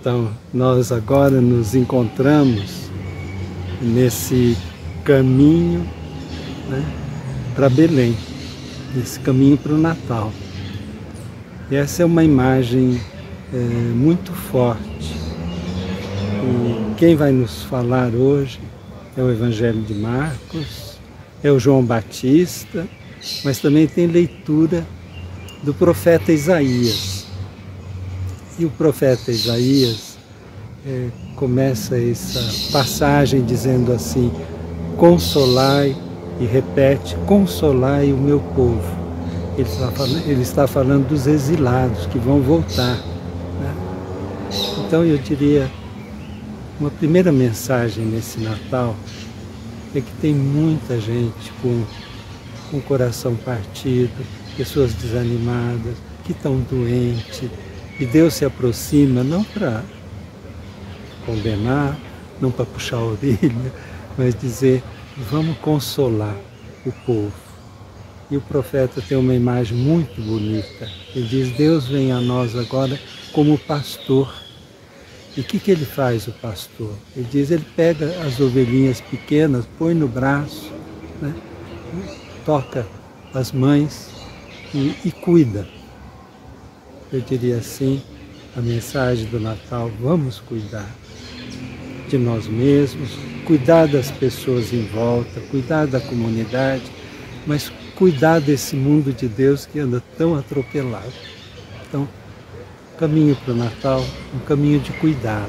Então, nós agora nos encontramos nesse caminho, né, para Belém, nesse caminho para o Natal. E essa é uma imagem muito forte. E quem vai nos falar hoje é o Evangelho de Marcos, é o João Batista, mas também tem leitura do profeta Isaías. E o profeta Isaías começa essa passagem dizendo assim: consolai, e repete, consolai o meu povo. Ele está falando dos exilados que vão voltar, né? Então eu diria, uma primeira mensagem nesse Natal é que tem muita gente com o coração partido, pessoas desanimadas, que estão doentes, e Deus se aproxima não para condenar, não para puxar a orelha, mas dizer, vamos consolar o povo. E o profeta tem uma imagem muito bonita. Ele diz, Deus vem a nós agora como pastor. E o que ele faz, o pastor? Ele diz, ele pega as ovelhinhas pequenas, põe no braço, né? Toca as mães e cuida. Eu diria assim, a mensagem do Natal, vamos cuidar de nós mesmos, cuidar das pessoas em volta, cuidar da comunidade, mas cuidar desse mundo de Deus que anda tão atropelado. Então, caminho para o Natal, um caminho de cuidado.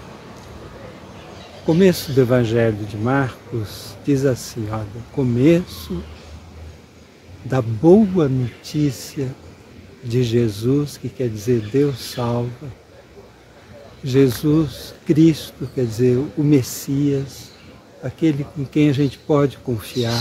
O começo do Evangelho de Marcos diz assim, olha, começo da boa notícia de Jesus, que quer dizer Deus salva, Jesus Cristo, quer dizer o Messias, aquele em quem a gente pode confiar.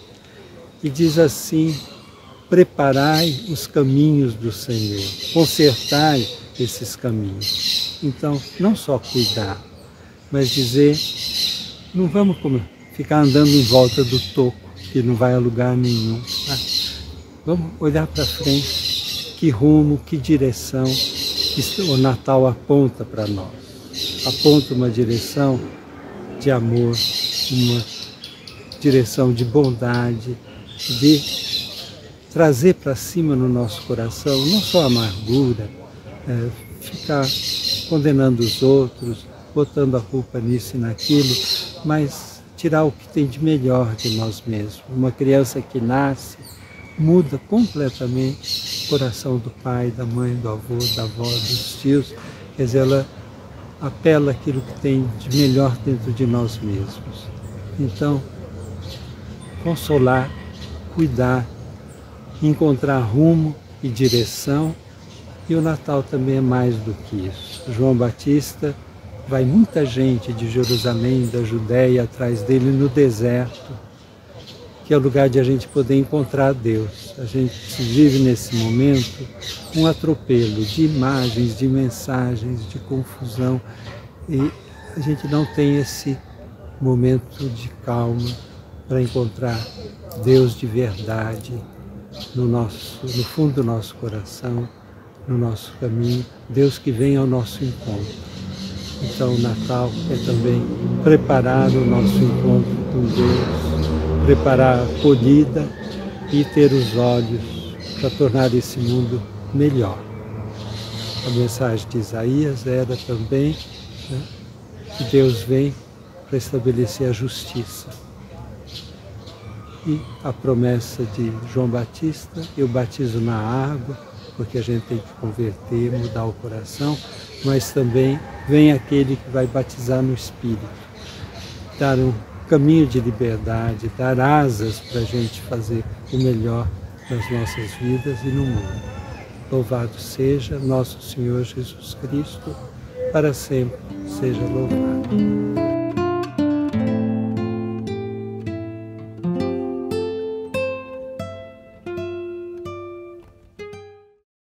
E diz assim, preparai os caminhos do Senhor, consertai esses caminhos. Então, não só cuidar, mas dizer, não vamos ficar andando em volta do toco, que não vai a lugar nenhum. Tá? Vamos olhar para frente, que rumo, que direção que o Natal aponta para nós. Aponta uma direção de amor, uma direção de bondade, de trazer para cima no nosso coração, não só amargura, ficar condenando os outros, botando a culpa nisso e naquilo, mas tirar o que tem de melhor de nós mesmos. Uma criança que nasce muda completamente o coração do pai, da mãe, do avô, da avó, dos tios. Quer dizer, ela apela aquilo que tem de melhor dentro de nós mesmos. Então, consolar, cuidar, encontrar rumo e direção. E o Natal também é mais do que isso. João Batista, vai muita gente de Jerusalém, da Judéia, atrás dele no deserto, que é o lugar de a gente poder encontrar Deus. A gente vive nesse momento um atropelo de imagens, de mensagens, de confusão, e a gente não tem esse momento de calma para encontrar Deus de verdade no fundo do nosso coração, no nosso caminho, Deus que vem ao nosso encontro. Então o Natal é também preparar o nosso encontro com Deus, preparar a acolhida e ter os olhos para tornar esse mundo melhor. A mensagem de Isaías era também, né, que Deus vem para estabelecer a justiça. E a promessa de João Batista, eu batizo na água, porque a gente tem que converter, mudar o coração, mas também vem aquele que vai batizar no Espírito, dar um caminho de liberdade, dar asas para a gente fazer o melhor nas nossas vidas e no mundo. Louvado seja nosso Senhor Jesus Cristo, para sempre seja louvado.